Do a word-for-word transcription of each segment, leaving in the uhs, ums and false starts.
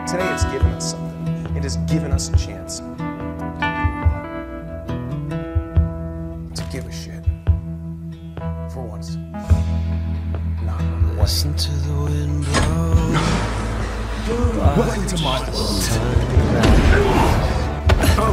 today has given us something. It has given us a chance to give a shit. For once. Not on the way. Listen to the wind blow. Welcome to my world. Oh.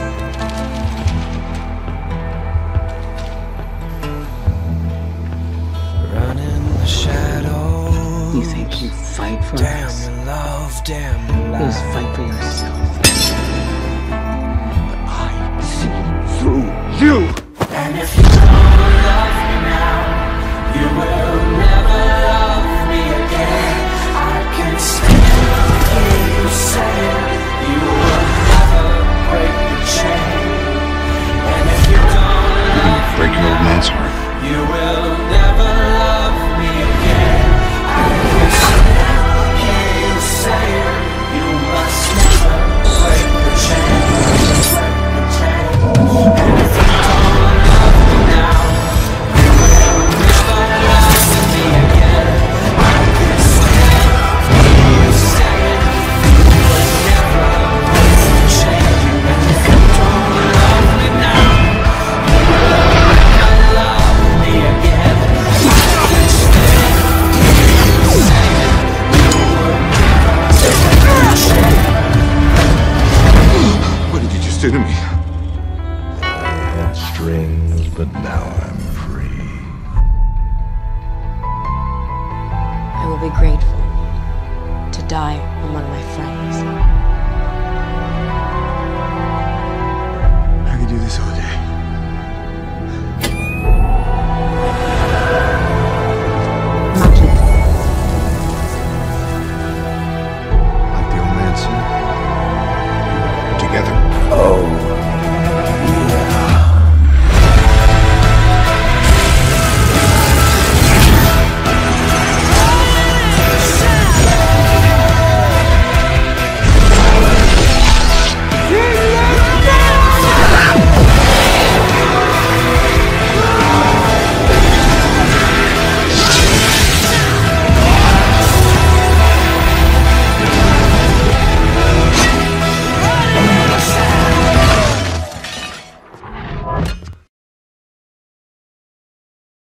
Run in the shadows. You think you fight for damn us? Damn your love, damn your love. Please fight for yourself. But I see through you. And if you don't love me now, you will never love me again. I can still hear you saying you will never break the chain. And if you don't love me break your old man's heart. You will never love me again. I can still hear you saying you must never break the chain. Break the chain. And if you don't love me now, you will never love me again. I can still hear you saying you will never break the chain. And if you don't love me now, you will never love me again. I can still hear you saying you will never break the chain. What did you just do to me? I had strings, but now I'm free. I will be grateful to die among my friends. I could do this all day. Monkey. Like the old man said. Together. Oh.